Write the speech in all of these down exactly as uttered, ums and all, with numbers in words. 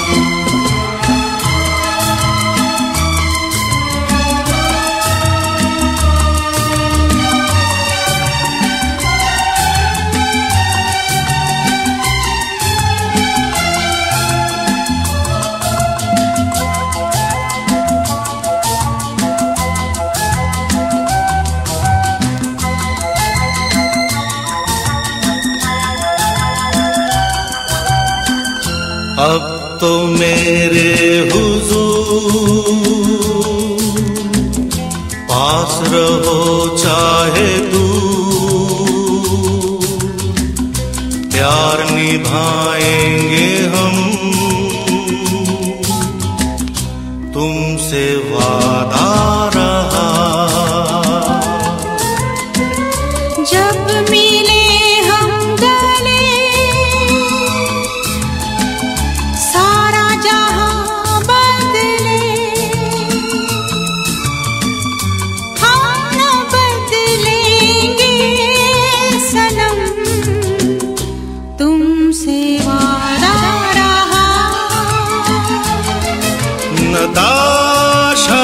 अब तो मेरे हुजूर पास रहो चाहे दूर, प्यार निभाएंगे हम तुमसे वादा रहा। जब मिले हम गले सारा जहां बदले, हम न बदलेंगे सनम तुमसे वादा रहा। नताशा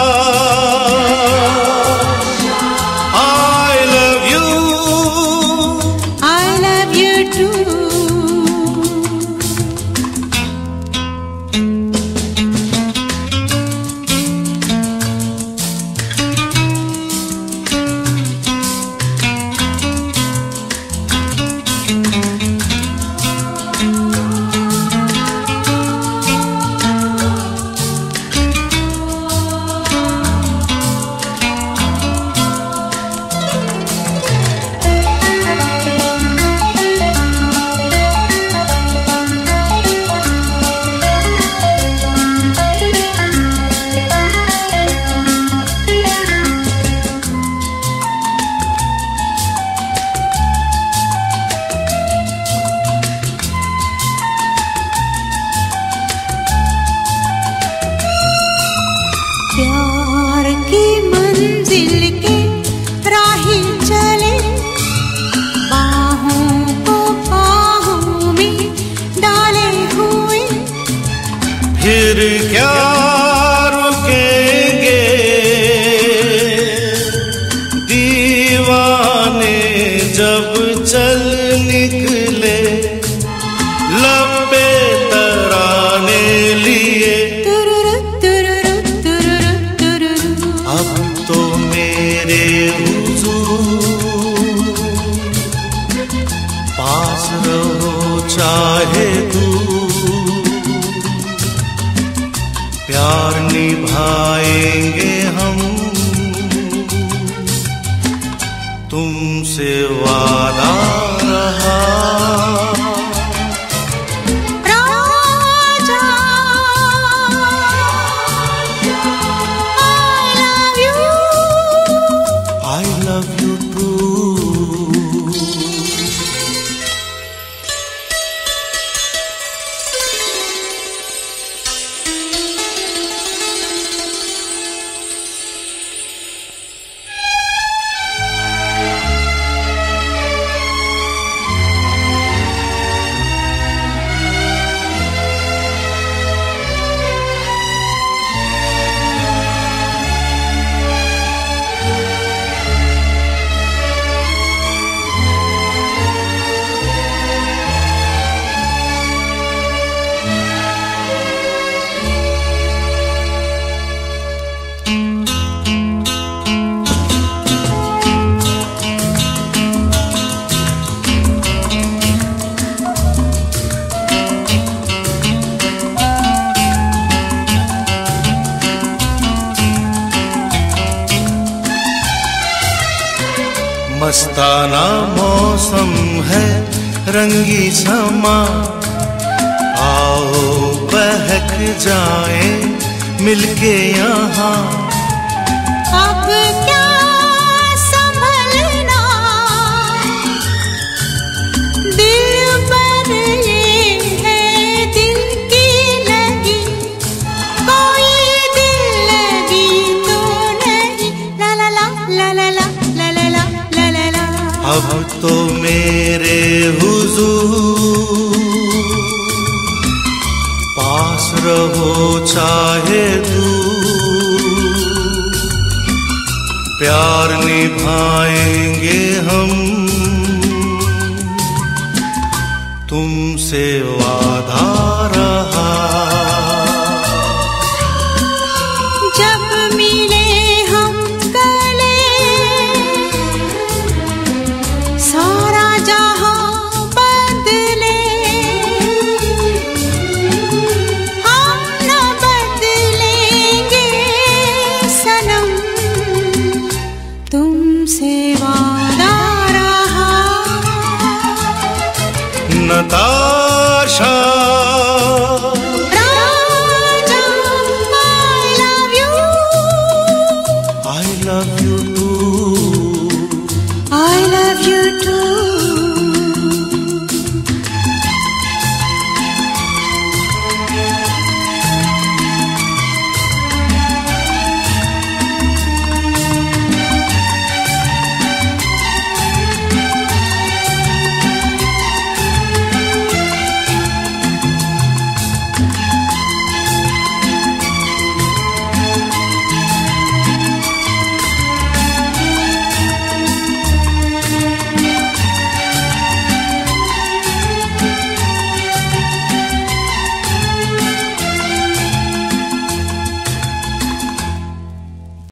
प्यार की मंजिल के राही चले, बाहों को बाहों में डाले हुए, फिर क्या रुकेंगे दीवाने जब चल निकले लब पे तराने लिए। अब तो मेरे हुजूर पास रहो चाहे दूर, प्यार निभाएंगे हम तुमसे वादा रहा। I love you too. मस्ताना मौसम है रंगी समा, आओ बहक जाए मिलके यहाँ। अब क्या संभलना दिल पर ये है दिल की लगी, कोई दिल लगी तो नहीं। ला ला ला ला ला ला ला ला ला ला ला। अब तो मेरे हुजूर पास रहो चाहे दूर, प्यार निभाएंगे हम, तुमसे वादा रहा। जब मिले हम गले, सारा जहां बदले, हम न बदलेंगे सनम, तुमसे वादा रहा। नताशा